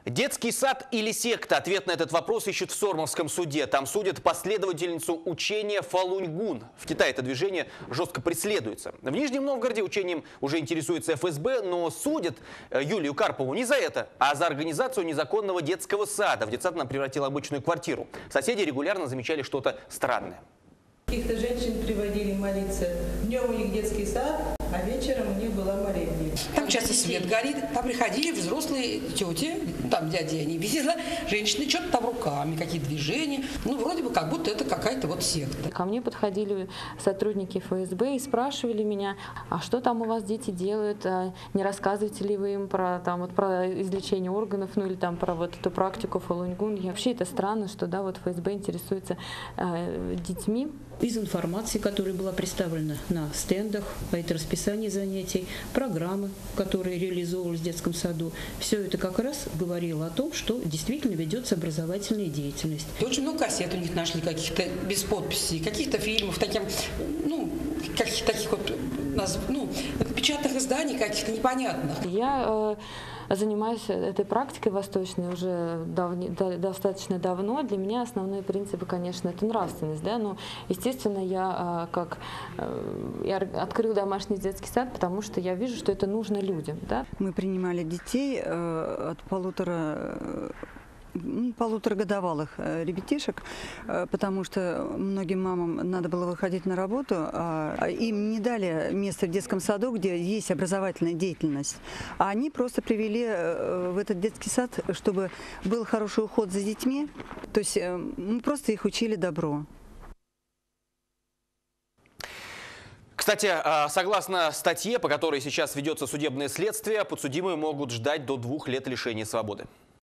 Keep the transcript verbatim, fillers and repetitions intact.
Детский сад или секта? Ответ на этот вопрос ищут в Сормовском суде. Там судят последовательницу учения Фалунь-Гун. В Китае это движение жестко преследуется. В Нижнем Новгороде учением уже интересуется эф эс бэ, но судят Юлию Карпову не за это, а за организацию незаконного детского сада. В детсад она превратила обычную квартиру. Соседи регулярно замечали что-то странное. Каких-то женщин приводили молиться. Днем у них детский сад, а вечером у них была молебня. Там часто свет горит, там приходили взрослые тети, там дяди, они видели, женщины что-то там руками, какие-то движения. Ну, вроде бы как будто это какая-то вот секта. Ко мне подходили сотрудники эф эс бэ и спрашивали меня, а что там у вас дети делают, не рассказываете ли вы им про, там, вот, про излечение органов, ну или там про вот эту практику Фалунь-Гун. Вообще это странно, что да, вот эф эс бэ интересуется э, детьми. Из информации, которая была представлена на стендах, а это расписание занятий, программы, которые реализовывались в детском саду, все это как раз говорило о том, что действительно ведется образовательная деятельность. И очень много кассет у них нашли каких-то без подписей, каких-то фильмов, таким, ну, каких-то таких вот, ну, печатных изданий каких-то непонятных. Я э, занимаюсь этой практикой восточной уже давне, до, достаточно давно. Для меня основные принципы, конечно, это нравственность, да, но, естественно, я э, как э, я открыл домашний детский сад, потому что я вижу, что это нужно людям, да. Мы принимали детей э, от полутора э, полуторагодовалых ребятишек, потому что многим мамам надо было выходить на работу, а им не дали место в детском саду, где есть образовательная деятельность. А они просто привели в этот детский сад, чтобы был хороший уход за детьми. То есть мы просто их учили добро. Кстати, согласно статье, по которой сейчас ведется судебное следствие, подсудимые могут ждать до двух лет лишения свободы.